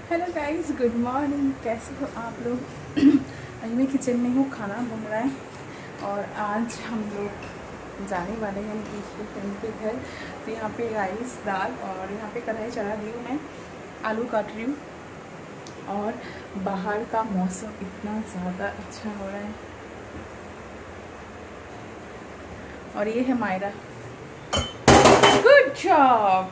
Hello guys, good morning. कैसे हो आप लोग? अभी मैं किचन में हूँ, खाना बन रहा है और आज हम लोग जाने वाले हैं नीतीश के फ्रेंड के घर। तो यहाँ पे राइस, दाल और यहाँ पे कढ़ाई चढ़ा दी हूँ मैं, आलू काट रही हूँ। और बाहर का मौसम इतना ज़्यादा अच्छा हो रहा है। और ये है मायरा। Good job.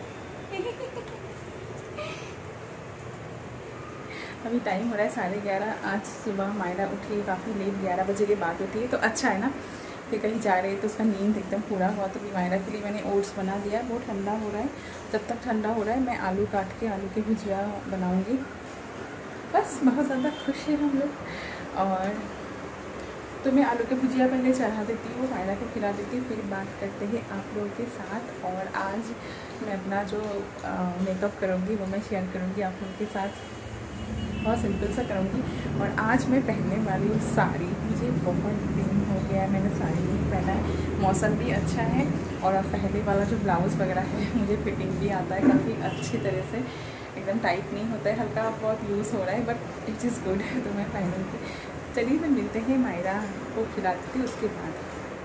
अभी टाइम हो रहा है 11:30। आज सुबह मायरा उठी काफ़ी लेट, 11 बजे के बाद उठी है तो अच्छा है ना। फिर कहीं जा रहे तो उसका नींद एकदम पूरा हुआ। तो भी मायरा के लिए मैंने ओट्स बना दिया। बहुत ठंडा हो रहा है, जब तक ठंडा हो रहा है मैं आलू काट के आलू की भुजिया बनाऊंगी। बस बहुत ज़्यादा खुश है हम लोग। और तो मैं आलू की भुजिया पहले चढ़ा देती हूँ, मायरा को खिला देती हूँ, फिर बात करते हैं आप लोगों के साथ। और आज मैं अपना जो मेकअप करूँगी वो मैं शेयर करूँगी आप लोगों के साथ। बहुत सिंपल सा करूँगी। और आज मैं पहनने वाली हूँ साड़ी। मुझे बहुत दिन हो गया है मैंने साड़ी नहीं पहना है। मौसम भी अच्छा है और पहले वाला जो ब्लाउज़ वगैरह है मुझे फिटिंग भी आता है काफ़ी अच्छी तरह से, एकदम टाइट नहीं होता है, हल्का बहुत यूज़ हो रहा है, बट इट इज़ गुड है। तो मैं पहनूँगी। चलिए फिर मिलते हैं, मायरा को खिलाती थी उसके बाद।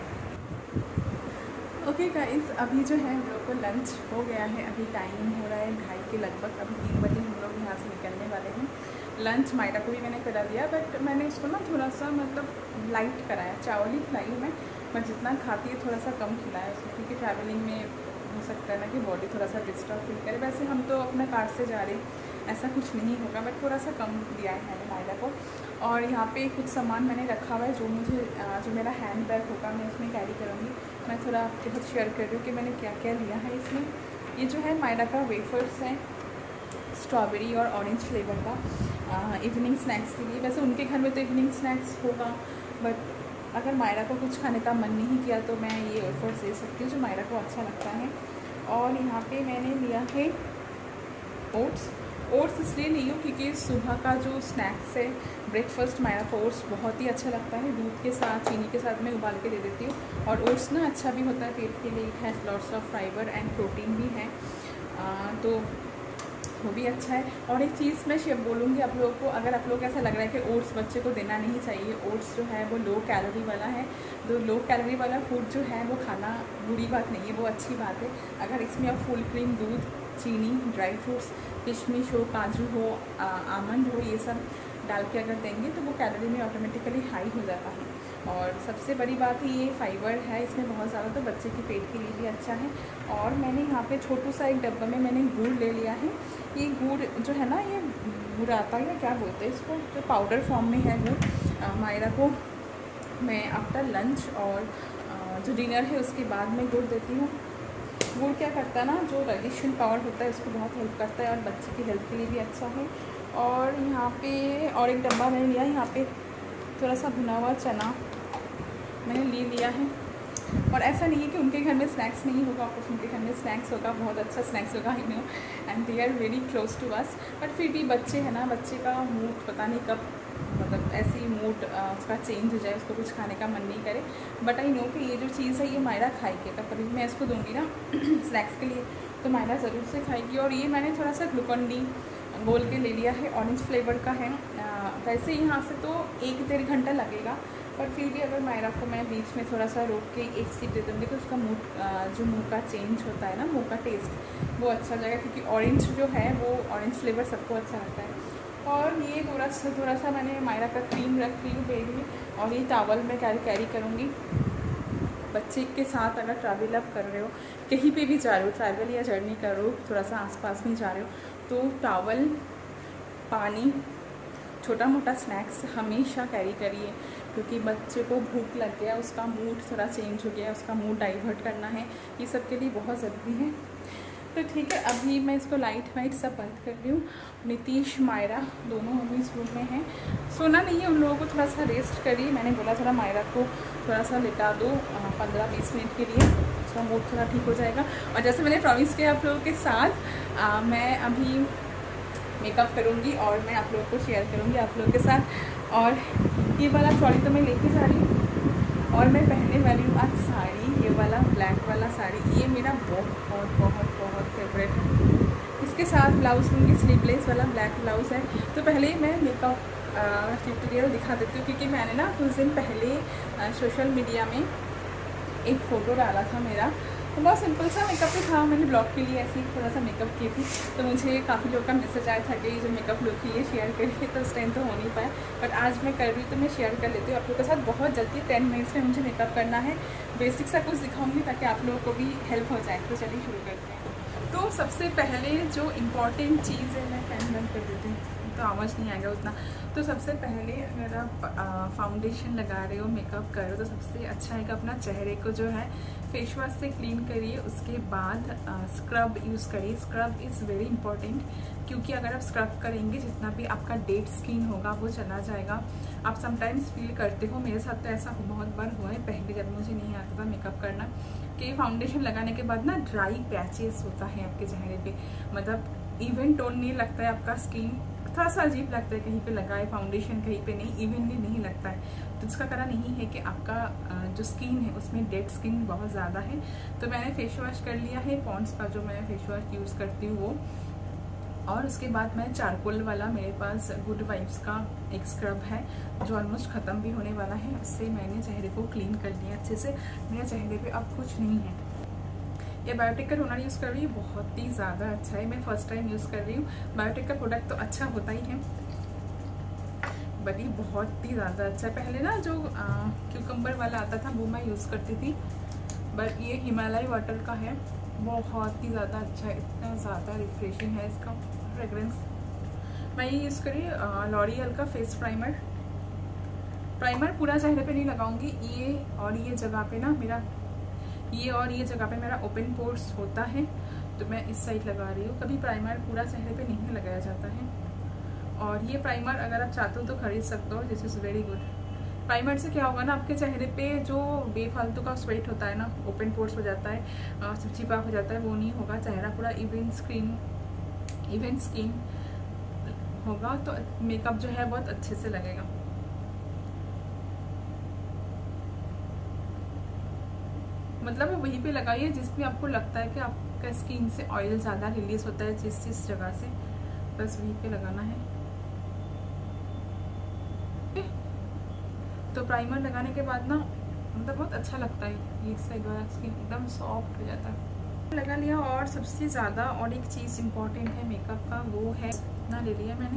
ओके गाइस, अभी जो है हम लोग को लंच हो गया है। अभी टाइम हो रहा है 2:30 के लगभग। अभी 3 बजे हम लोग यहाँ से निकलने वाले हैं। लंच मायरा को भी मैंने करा दिया, बट मैंने उसको ना थोड़ा सा मतलब लाइट कराया। चावल ही खिलाई हूँ मैं जितना खाती है थोड़ा सा कम खिलाया उसको, क्योंकि ट्रैवलिंग में हो सकता है ना कि बॉडी थोड़ा सा डिस्टर्ब फील करे। वैसे हम तो अपना कार से जा रहे हैं, ऐसा कुछ नहीं होगा, बट थोड़ा सा कम दिया है मैंने मायरा को। और यहाँ पे कुछ सामान मैंने रखा हुआ है जो मुझे जो मेरा हैंड बैग होगा मैं उसमें कैरी करूँगी। मैं थोड़ा आपके साथ शेयर कर रही हूँ कि मैंने क्या क्या लिया है इसमें। ये जो है मायरा का वेफर्स है, स्ट्रॉबेरी और ऑरेंज फ्लेवर का, इवनिंग स्नैक्स के लिए। वैसे उनके घर में तो इवनिंग स्नैक्स होगा, बट अगर मायरा को कुछ खाने का मन नहीं किया तो मैं ये वेफर्स दे सकती हूँ जो मायरा को अच्छा लगता है। और यहाँ पे मैंने लिया है ओट्स इसलिए ली हूँ क्योंकि सुबह का जो स्नैक्स है, ब्रेकफास्ट, मायरा को ओट्स बहुत ही अच्छा लगता है। दूध के साथ, चीनी के साथ मैं उबाल के दे देती हूँ। और ओट्स ना अच्छा भी होता है पेट के लिए, it has lots of fibre and protein भी है, तो वो भी अच्छा है। और एक चीज़ मैं बोलूँगी आप लोगों को, अगर आप लोग को ऐसा लग रहा है कि ओट्स बच्चे को देना नहीं चाहिए, ओट्स जो है वो लो कैलोरी वाला है। तो लो कैलोरी वाला फूड जो है वो खाना बुरी बात नहीं है, वो अच्छी बात है। अगर इसमें आप फुल क्रीम दूध, चीनी, ड्राई फ्रूट्स, किशमिश हो, काजू हो, आमंड हो, ये सब डाल के अगर देंगे तो वो कैलोरी में ऑटोमेटिकली हाई हो जाता है। और सबसे बड़ी बात ये फाइबर है इसमें बहुत ज़्यादा, तो बच्चे के पेट के लिए भी अच्छा है। और मैंने यहाँ पे छोटू सा एक डब्बा में मैंने गुड़ ले लिया है। ये गुड़ जो है ना, ये बुराता या क्या बोलते हैं इसको, जो पाउडर फॉर्म में है गुड़। मायरा को मैं आफ्टर लंच और जो डिनर है उसके बाद में गुड़ देती हूँ। गुड़ क्या करता है ना, जो डाइजेशन पावर होता है उसको बहुत हेल्प करता है और बच्चे की हेल्थ के लिए भी अच्छा है। और यहाँ पे और एक डब्बा मैंने लिया, यहाँ पे थोड़ा सा भुना हुआ चना मैंने ले लिया है। और ऐसा नहीं है कि उनके घर में स्नैक्स नहीं होगा, ऑफकोर्स उनके घर में स्नैक्स होगा, बहुत अच्छा स्नैक्स होगा, I know, and they are very close to us. But फिर भी बच्चे हैं ना, बच्चे का मूड पता नहीं कब मतलब ऐसे ही मूड उसका चेंज हो जाए, उसको कुछ खाने का मन नहीं करे। बट आई नो कि ये जो चीज़ है ये मायरा खाएगी। अगर कभी मैं इसको दूँगी ना स्नैक्स के लिए तो मायरा ज़रूर से खाएगी। और ये मैंने थोड़ा सा ग्लूकॉन-डी घोल के ले लिया है, ऑरेंज फ्लेवर का है। वैसे यहाँ से तो 1-1.5 घंटा लगेगा, पर फिर भी अगर मायरा को मैं बीच में थोड़ा सा रोक के एक सिप दे दूँगी तो उसका जो मुँह का चेंज होता है ना, मुँह का टेस्ट वो अच्छा हो जाएगा, क्योंकि ऑरेंज जो है वो ऑरेंज फ्लेवर सबको अच्छा लगता है। और ये थोड़ा सा मैंने मायरा का क्रीम रख ली हूँ बैग में। और ये टावल मैं कैरी करूँगी। बच्चे के साथ अगर ट्रैवल आप कर रहे हो, कहीं पे भी जा रहे हो, ट्रैवल या जर्नी कर रहे हो, थोड़ा सा आसपास में जा रहे हो, तो टावल, पानी, छोटा मोटा स्नैक्स हमेशा कैरी करिए, क्योंकि बच्चे को भूख लग गया, उसका मूड थोड़ा चेंज हो गया, उसका मूड डाइवर्ट करना है, ये सब के लिए बहुत ज़रूरी है। तो ठीक है, अभी मैं इसको लाइट वाइट सब बंद कर रही हूँ। नीतीश, मायरा दोनों अभी इस रूम में हैं, सोना नहीं है, उन लोगों को थोड़ा सा रेस्ट करिए। मैंने बोला थोड़ा मायरा को थोड़ा सा लेटा दो 15-20 मिनट के लिए, उसका मूड थोड़ा ठीक हो जाएगा। और जैसे मैंने प्रॉमिस किया आप लोगों के साथ, मैं अभी मेकअप करूँगी और मैं आप लोगों को शेयर करूँगी आप लोगों के साथ। और ये वाला ट्रॉली तो मैं लेके जा रही हूँ और मैं पहनने वाली हूँ आज साड़ी, ये वाला ब्लैक वाला साड़ी, ये मेरा बहुत बहुत बहुत फेवरेट है। इसके उसके साथ ब्लाउज लूँगी, स्लीवलेस वाला ब्लैक ब्लाउज़ है। तो पहले मैं मेकअप ट्यूटोरियल दिखा देती हूँ, क्योंकि मैंने ना कुछ दिन पहले सोशल मीडिया में एक फ़ोटो डाला था मेरा, तो बहुत सिंपल सा मेकअप ही था। मैंने ब्लॉग के लिए ऐसे ही थोड़ा सा मेकअप की थी, तो मुझे काफ़ी लोग का मैसेज आया था कि जो मेकअप लुक है ये शेयर करिए, तो उस टाइम तो हो नहीं पाया, बट आज मैं कर रही हूँ तो मैं शेयर कर लेती हूँ आप लोगों के साथ। बहुत जल्दी 10 मिनट्स में मुझे मेकअप करना है, बेसिक सा कुछ दिखाऊँगी ताकि आप लोगों को भी हेल्प हो जाए। तो चलिए शुरू करते हैं। तो सबसे पहले जो इम्पॉर्टेंट चीज़ है, मैं फैन बंद कर देती हूँ तो आवाज़ नहीं आएगा उतना। तो सबसे पहले अगर आप फाउंडेशन लगा रहे हो, मेकअप कर रहे हो, तो सबसे अच्छा है कि अपना चेहरे को जो है फेस वॉश से क्लीन करिए। उसके बाद स्क्रब यूज़ करिए। स्क्रब इज़ वेरी इंपॉर्टेंट, क्योंकि अगर आप स्क्रब करेंगे जितना भी आपका डेड स्किन होगा वो चला जाएगा। आप समटाइम्स फील करते हो, मेरे साथ तो ऐसा बहुत बार हुआ है पहले जब मुझे नहीं आता था मेकअप करना, कि फाउंडेशन लगाने के बाद ना ड्राई पैचेस होता है आपके चेहरे पे, मतलब इवन टोन नहीं लगता है आपका स्किन, थोड़ा सा अजीब लगता है कहीं पे लगाए फाउंडेशन, कहीं पे नहीं, इवनली नहीं लगता है। तो इसका कारण यही है कि आपका जो स्किन है उसमें डेड स्किन बहुत ज़्यादा है। तो मैंने फेस वॉश कर लिया है, पॉन्ड्स का जो मैं फेस वॉश यूज़ करती हूँ वो, और उसके बाद मैं चारकोल वाला, मेरे पास गुड वाइब्स का एक स्क्रब है जो ऑलमोस्ट ख़त्म भी होने वाला है, उससे मैंने चेहरे को क्लीन कर लिया अच्छे से। मेरे चेहरे पे अब कुछ नहीं है। ये बायोटिक का टोनर यूज़ कर रही हूँ, बहुत ही ज़्यादा अच्छा है। मैं फर्स्ट टाइम यूज़ कर रही हूँ। बायोटिक का प्रोडक्ट तो अच्छा होता ही है, बट ये बहुत ही ज़्यादा अच्छा है। पहले ना जो क्यूकम्बर वाला आता था वो मैं यूज़ करती थी, बट ये हिमालय वाटर का है, बहुत ही ज़्यादा अच्छा है, इतना ज़्यादा रिफ्रेशिंग है इसका फ्रेगरेंस। मैं ये यूज़ करी लॉरियल का फेस प्राइमर। प्राइमर पूरा चेहरे पे नहीं लगाऊंगी, ये और ये जगह पे ना मेरा, ये और ये जगह पे मेरा ओपन पोर्स होता है, तो मैं इस साइड लगा रही हूँ। कभी प्राइमर पूरा चेहरे पे नहीं लगाया जाता है। और ये प्राइमर अगर आप चाहते हो तो खरीद सकते हो, this is very good. Primer से क्या होगा ना, आपके चेहरे पे जो बेफालतू का स्वेट होता है ना, ओपन पोर्स हो जाता है, चिपचिपा हो जाता है, वो नहीं होगा। चेहरा पूरा इवन स्किन होगा, तो मेकअप जो है बहुत अच्छे से लगेगा। मतलब वहीं पे लगाइए जिसमें आपको लगता है कि आपका स्किन से ऑयल ज़्यादा रिलीज होता है, जिस जगह से, बस वहीं पे लगाना है। तो प्राइमर लगाने के बाद ना मतलब बहुत अच्छा लगता है, ये साइड वाला स्किन एकदम सॉफ्ट हो जाता है। लगा लिया। और सबसे ज़्यादा और एक चीज़ इम्पॉर्टेंट है मेकअप का, वो है, इतना ले लिया मैंने,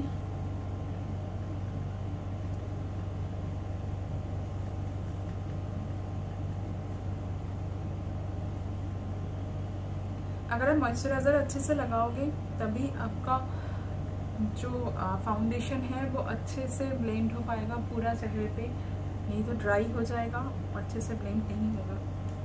अगर आप मॉइस्चराइज़र अच्छे से लगाओगे तभी आपका जो फाउंडेशन है वो अच्छे से ब्लेंड हो पाएगा पूरा चेहरे पे, नहीं तो ड्राई हो जाएगा, अच्छे से ब्लेंड नहीं होगा।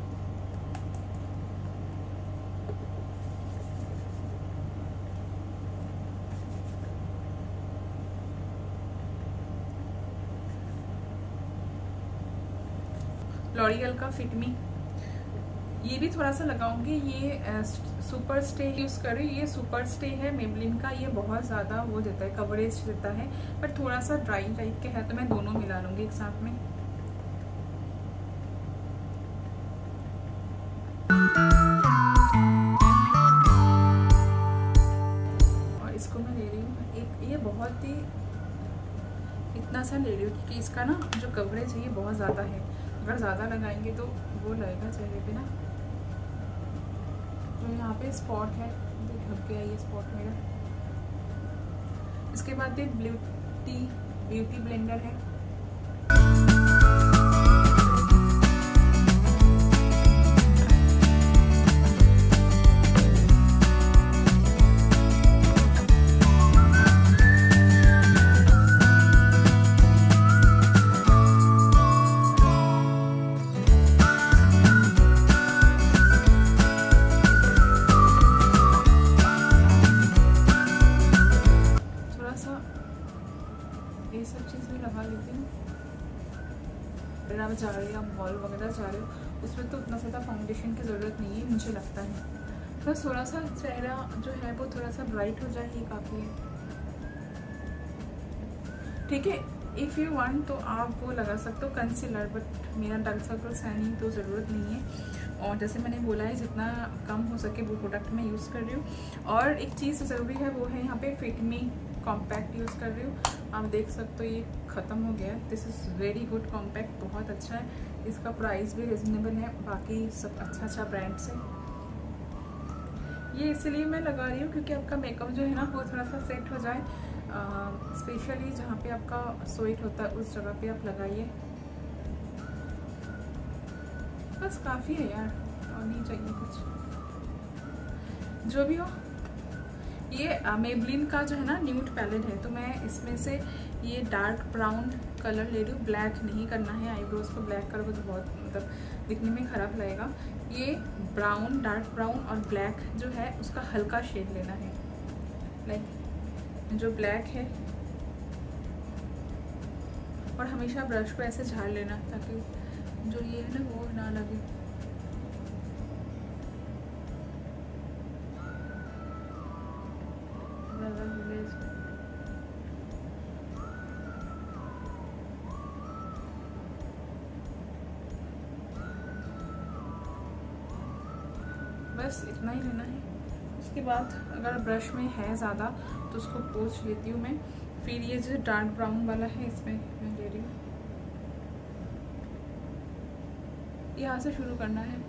लॉरियल का फिट मी, ये भी थोड़ा सा लगाऊंगी। ये सुपर स्टे यूज़ करें, ये सुपर स्टे है मेबलिन का, ये बहुत ज़्यादा वो देता है, कवरेज देता है, पर थोड़ा सा ड्राई टाइप के है, तो मैं दोनों मिला लूँगी एक साथ में। और इसको मैं ले रही हूँ एक, ये बहुत ही इतना सा ले रही हूँ क्योंकि इसका ना जो कवरेज है ये बहुत ज़्यादा है, अगर ज़्यादा लगाएंगे तो वो लगेगा चेहरे पे ना। जो यहाँ पे स्पॉट है, ढक गया ये स्पॉट मेरा। इसके बाद एक ब्यूटी ब्लेंडर है, ये सब चीज़ में लगा लेती हूँ। अगर आप जा रहे हो, आप मॉल वगैरह जा रहे हो, उसमें तो उतना ज़्यादा फाउंडेशन की ज़रूरत नहीं है मुझे लगता है, बस थोड़ा सा चेहरा जो है वो थोड़ा सा ब्राइट हो जाए, ये काफ़ी है। ठीक है, इफ़ यू वांट तो आप वो लगा सकते हो कंसीलर, बट मेरा डार्क सर्कल्स है नहीं तो ज़रूरत नहीं है। और जैसे मैंने बोला है जितना कम हो सके वो प्रोडक्ट मैं यूज़ कर रही हूँ। और एक चीज़ ज़रूरी है वो है यहाँ पे फिट मी कॉम्पैक्ट यूज़ कर रही हूँ। आप देख सकते हो ये ख़त्म हो गया है। This is very good compact, बहुत अच्छा है। इसका प्राइस भी रिजनेबल है, बाकी सब अच्छा ब्रांड से। ये इसलिए मैं लगा रही हूँ क्योंकि आपका मेकअप जो है ना वो थोड़ा सा सेट हो जाए, स्पेशली जहाँ पे आपका स्वेट होता है उस जगह पे आप लगाइए। बस काफ़ी है यार, और नहीं चाहिए कुछ। जो भी हो, ये मेबलिन का जो है ना न्यूड पैलेट है, तो मैं इसमें से ये डार्क ब्राउन कलर ले रही हूँ। ब्लैक नहीं करना है, आईब्रोज को ब्लैक करोगे तो बहुत मतलब दिखने में ख़राब लगेगा। ये ब्राउन, डार्क ब्राउन और ब्लैक जो है उसका हल्का शेड लेना है, लाइक जो ब्लैक है। और हमेशा ब्रश को ऐसे झाड़ लेना ताकि जो ये है ना वो ना लगे। बस इतना ही लेना है। उसके बाद अगर ब्रश में है ज़्यादा तो उसको पोंछ लेती हूँ मैं। फिर ये जो डार्क ब्राउन वाला है इसमें मैं ले रही हूँ। यहाँ से शुरू करना है।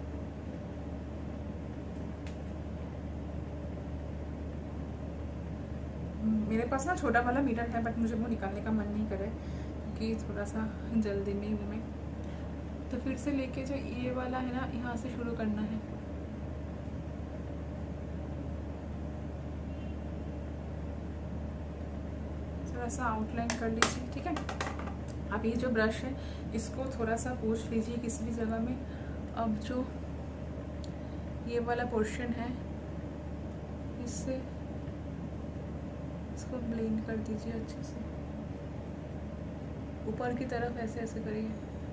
मेरे पास ना छोटा वाला मिरर है बट मुझे वो निकालने का मन नहीं करे क्योंकि थोड़ा सा जल्दी में हूँ मैं। तो फिर से लेके जो ये वाला है ना यहाँ से शुरू करना है। थोड़ा सा आउटलाइन कर लीजिए, ठीक है। अब ये जो ब्रश है इसको थोड़ा सा पोंछ लीजिए किसी भी जगह में। अब जो ये वाला पोर्शन है इससे इसको ब्लेंड कर दीजिए अच्छे से, ऊपर की तरफ ऐसे ऐसे करिए।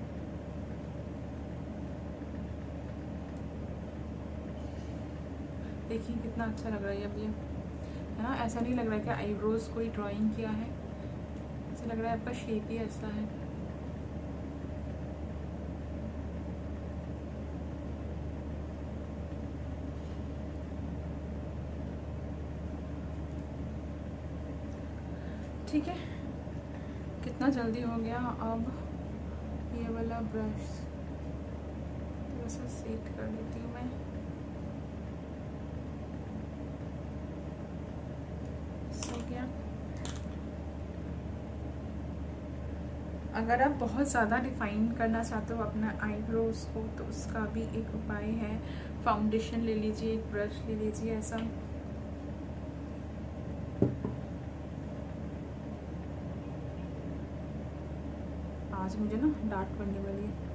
देखिए कितना अच्छा लग रहा है अब ये, है ना। ऐसा नहीं लग रहा है कि आईब्रोज कोई ड्राइंग किया है, ऐसा लग रहा है आपका शेप ही ऐसा है। ठीक है, कितना जल्दी हो गया। अब ये वाला ब्रश थोड़ा सा सेट कर लेती हूँ मैं। हो गया। अगर आप बहुत ज़्यादा डिफाइन करना चाहते हो अपना आईब्रोज को तो उसका भी एक उपाय है, फाउंडेशन ले लीजिए, एक ब्रश ले लीजिए ऐसा। आज मुझे ना डार्क करने वाली है।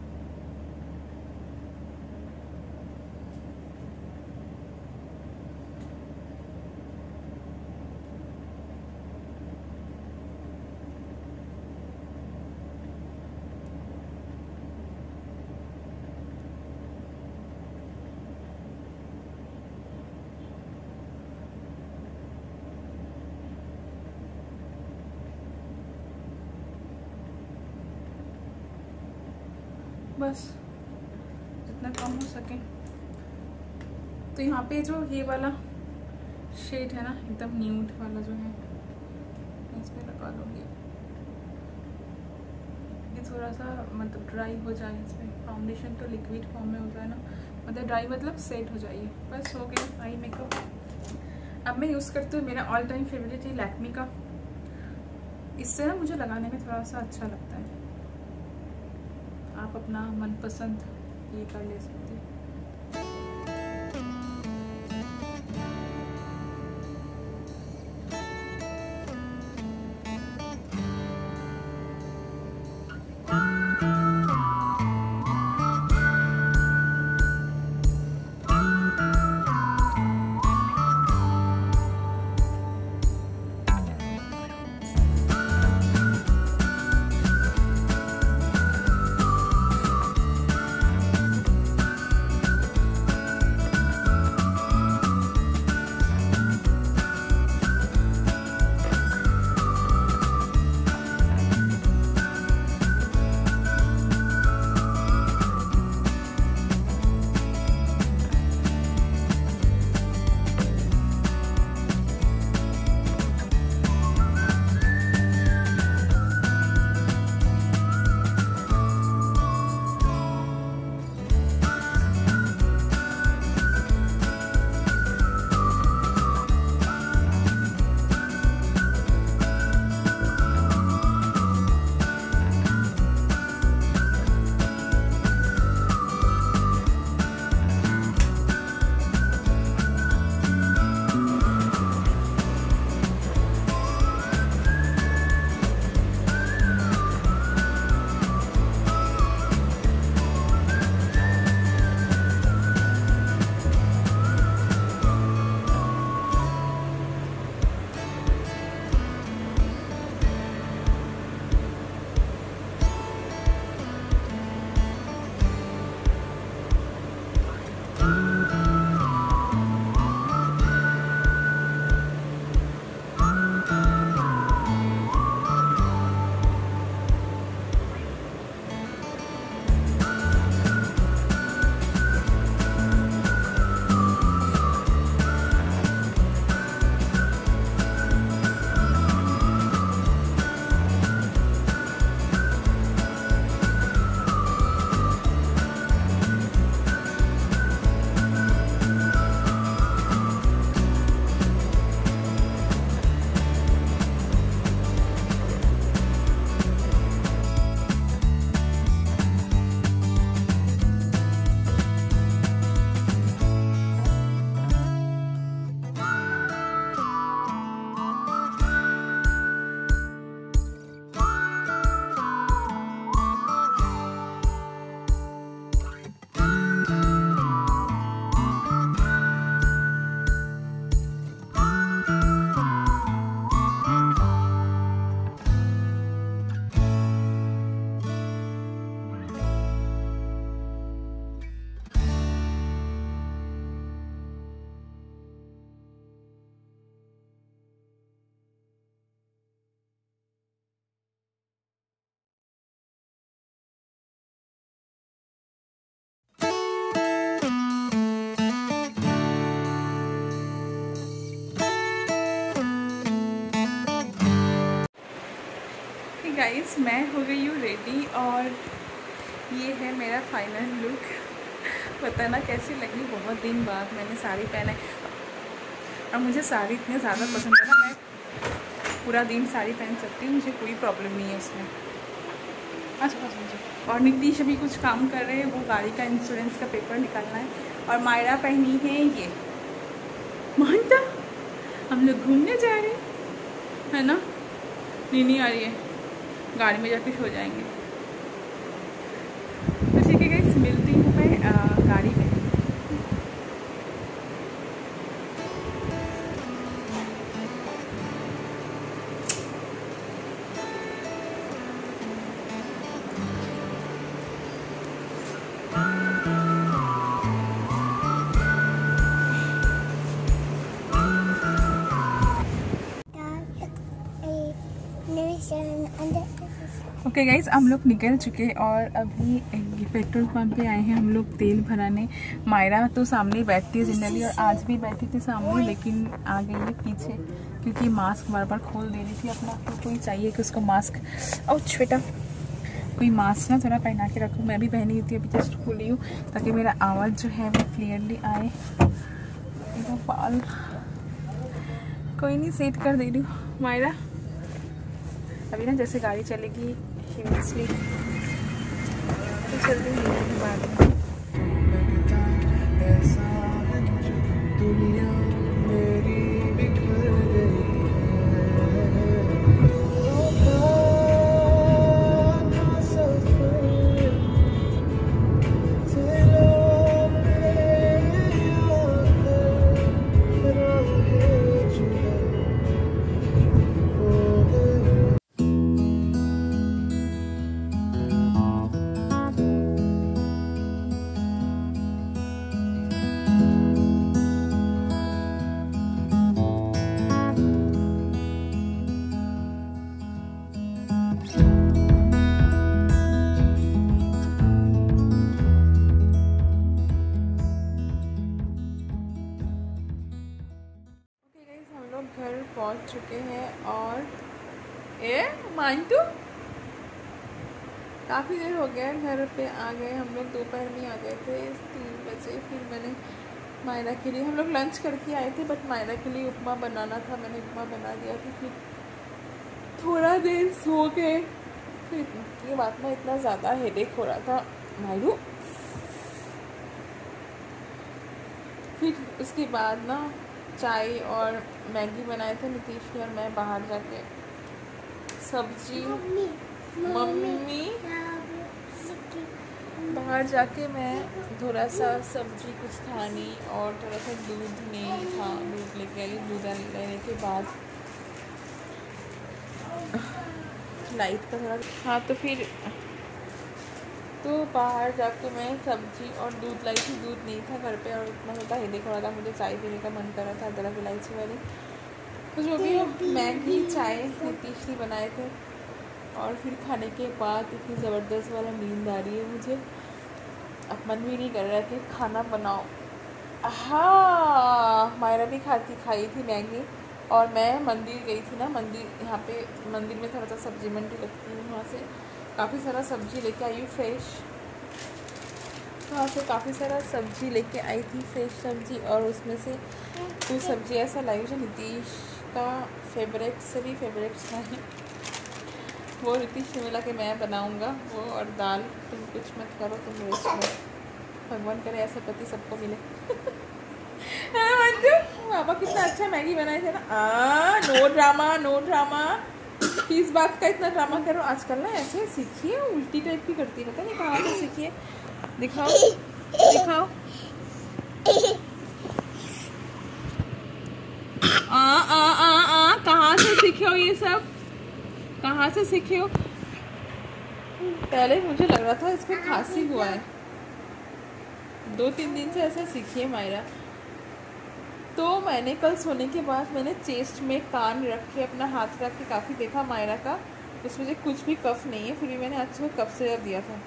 बस जितना कम हो सके। तो यहाँ पे जो ये वाला शेड है ना एकदम न्यूड वाला जो है इसमें लगा लूँगी। ये थोड़ा सा मतलब ड्राई हो जाए, इसमें फाउंडेशन तो लिक्विड फॉर्म में होता है ना, मतलब ड्राई मतलब सेट हो जाइए। बस हो गया आई मेकअप। अब मैं यूज़ करती हूँ मेरा ऑल टाइम फेवरेट है लैक्मे का। इससे ना मुझे लगाने में थोड़ा सा अच्छा लगता है। आप अपना मनपसंद ये कर ले सकते हैं। गाइस, मैं हो गई हूँ रेडी और ये है मेरा फाइनल लुक। पता ना कैसी लगी, बहुत दिन बाद मैंने साड़ी पहना है और मुझे साड़ी इतने ज़्यादा पसंद है ना, मैं पूरा दिन साड़ी पहन सकती हूँ, मुझे कोई प्रॉब्लम नहीं है उसमें। अच्छा मुझे और नीतीश अभी कुछ काम कर रहे हैं, वो गाड़ी का इंश्योरेंस का पेपर निकालना है। और मायरा पहनी है ये मानता, हम लोग घूमने जा रहे हैं, है ना। नीनी आ रही है, गाड़ी में जाके सो जाएंगे। तो ठीक है गाइस, मिलती हूँ मैं गाड़ी में। ओके गाइज, हम लोग निकल चुके और अभी पेट्रोल पंप पे आए हैं हम लोग तेल भराने। मायरा तो सामने ही बैठती है जनरली और आज भी बैठी थी सामने, लेकिन आ गई है पीछे क्योंकि मास्क बार बार खोल दे रही थी अपना। तो कोई चाहिए कि उसको मास्क, ओह बेटा कोई मास्क ना थोड़ा पहना के रखूँ। मैं भी पहनी थी, अभी जस्ट खोली हूँ ताकि मेरा आवाज़ जो है वो क्लियरली आए। बाल कोई नहीं, सेट कर दे रही हूँ मायरा। अभी ना जैसे गाड़ी चलेगी इसलिए तो चलती है बाद में। घर पहुंच चुके हैं और मानतू काफ़ी देर हो गया घर पे आ गए हम लोग। दोपहर में आ गए थे 3 बजे। फिर मैंने मायरा के लिए, हम लोग लंच करके आए थे बट मायरा के लिए उपमा बनाना था, मैंने उपमा बना दिया था। फिर थोड़ा देर सो गए। फिर ये बात में इतना ज़्यादा हेडेक हो रहा था मायरू। फिर उसके बाद ना चाय और मैगी बनाए थे नीतीश ने और मैं बाहर जाके सब्जी मम्मी बाहर जाके मैं थोड़ा सा सब्जी कुछ खानी और थोड़ा सा दूध नहीं था, दूध लेके आई। दूध लेने के बाद लाइट का थोड़ा हाँ, तो फिर तो बाहर जाके मैं सब्जी और दूध लाई थी। दूध नहीं था घर पे और इतना ज़्यादा हेडेक हो रहा था, मुझे चाय पीने का मन कर रहा था अदरक इलायची वाली। तो जो भी हो, मैगी चाय नीतीश ने बनाए थे। और फिर खाने के बाद इतनी ज़बरदस्त वाला नींद आ रही है मुझे, अब मन भी नहीं कर रहा कि खाना बनाओ। हाँ, मायरा भी खाई थी मैगी। और मैं मंदिर गई थी ना, मंदिर यहाँ पे मंदिर में थोड़ा सा सब्जी मंडी लगती है, वहाँ से काफ़ी सारा सब्जी लेके आई हूँ फ्रेश। वहाँ से काफ़ी सारा सब्जी लेके आई थी, फ्रेश सब्जी। और उसमें से कुछ सब्जी ऐसा लाई जो नीतीश का फेवरेट से भी फेवरेट है, वो नीतीश ने बोला कि मैं बनाऊँगा वो। और दाल तुम कुछ मत करो, तुम वेस्ट करो, भगवान करे ऐसा पति सबको मिले। पापा कितना अच्छा मैगी बनाए थे ना। नो ड्रामा नो ड्रामा, किस बात का इतना ड्रामा करो आजकल ना। ऐसे सीखिए, उल्टी टाइप की करती है, पता नहीं कहाँ से सीखिए। दिखाओ दिखाओ। कहाँ से सीखे हो ये सब, कहाँ से सीखे हो? पहले मुझे लग रहा था इसमें खांसी हुआ है, 2-3 दिन से ऐसा सीखी है मायरा। तो मैंने कल सोने के बाद मैंने चेस्ट में कान रख के अपना हाथ रख के काफ़ी देखा मायरा का, उसमें से कुछ भी कफ नहीं है। फिर भी मैंने आज सुबह कफ सिरप दिया था।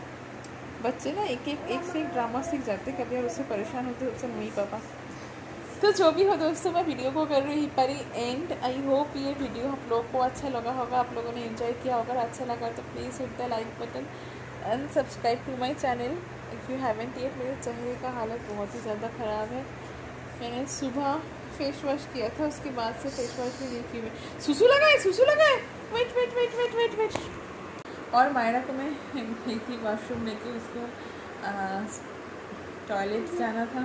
बच्चे ना एक से एक ड्रामा सीख जाते कभी, और उससे परेशान होते उससे मम्मी पापा। तो जो भी हो दोस्तों, मैं वीडियो को कर रही पर एंड। आई होप ये वीडियो आप लोग को अच्छा लगा होगा, आप लोगों ने एंजॉय किया होगा। अगर अच्छा लगा तो please hit the like button and subscribe to my channel if you haven't yet. मेरे चेहरे का हालत बहुत ही ज़्यादा ख़राब है। मैंने सुबह फेस वॉश किया था, उसके बाद से फेस वॉश भी नहीं की। मैं सुसु लगाए wait wait wait wait wait wait. और मायरा को मैं गई थी वॉशरूम लेके, उसको टॉयलेट जाना था,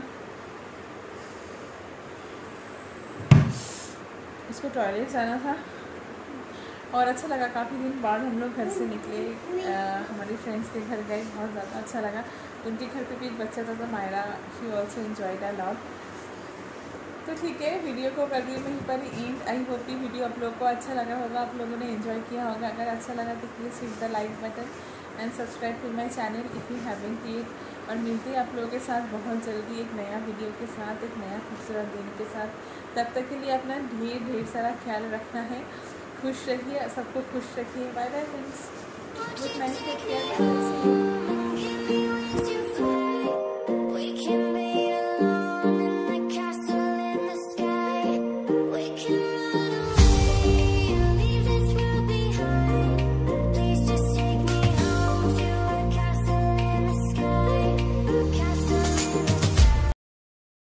उसको टॉयलेट जाना था। और अच्छा लगा, काफ़ी दिन बाद हम लोग घर से निकले, हमारी फ्रेंड्स के घर गए, बहुत ज़्यादा अच्छा लगा। उनके घर पे भी एक बच्चा था, तो Myra she also enjoyed a lot. तो ठीक है, वीडियो को कर दी वहीं पर एंड। आई होप ये वीडियो आप लोग को अच्छा लगा होगा, आप लोगों ने एंजॉय किया होगा। अगर अच्छा लगा तो please hit the like button and subscribe to my channel if you haven't yet. और मिलते हैं आप लोगों के साथ बहुत जल्दी एक नया वीडियो के साथ, एक नया खूबसूरत दिन के साथ। तब तक के लिए अपना ढेर सारा ख्याल रखना है। खुश रहिए, सबको खुश रखिए। Bye bye friends, good night, take care, bye bye.